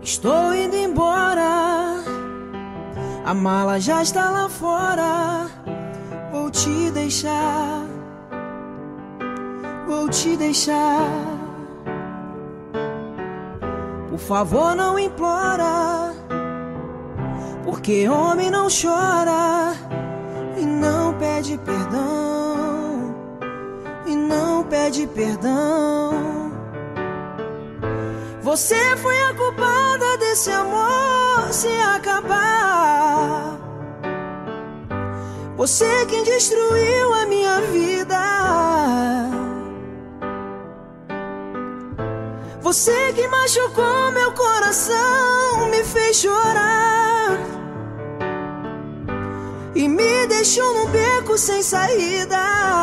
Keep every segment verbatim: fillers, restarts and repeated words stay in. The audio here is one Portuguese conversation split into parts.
Estou indo embora, a mala já está lá fora. Vou te deixar, vou te deixar. Por favor, não implora, porque homem não chora e não pede perdão, e não pede perdão. Você foi a culpada desse amor se acabar. Você quem destruiu a minha vida. Você que machucou meu coração, me fez chorar e me deixou num beco sem saída.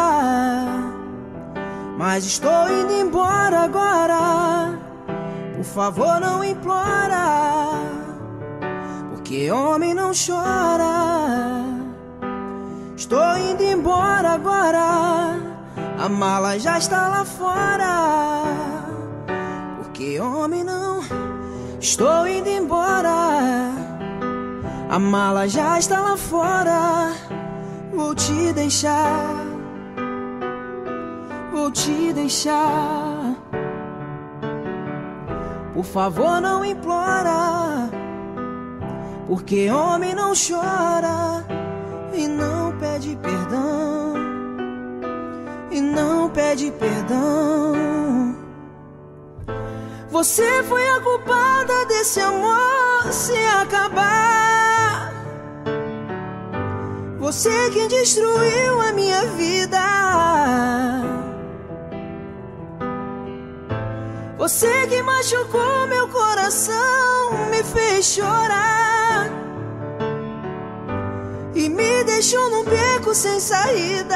Mas estou indo embora agora. Por favor, não implora, porque homem não chora. Estou indo embora agora, a mala já está lá fora. Porque homem não. Estou indo embora, a mala já está lá fora. Vou te deixar, vou te deixar. Por favor, não implora, porque homem não chora e não pede perdão, e não pede perdão. Você foi a culpada desse amor se acabar. Você quem destruiu a minha vida. Você que machucou meu coração, me fez chorar e me deixou num beco sem saída.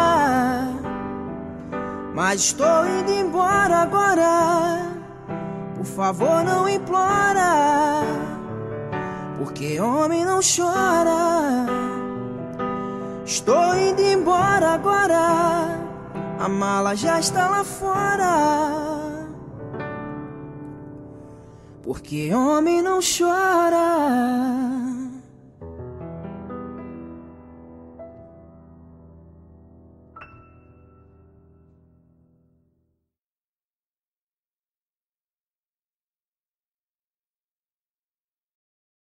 Mas estou indo embora agora. Por favor, não implora, porque homem não chora. Estou indo embora agora, a mala já está lá fora. Porque homem não chora.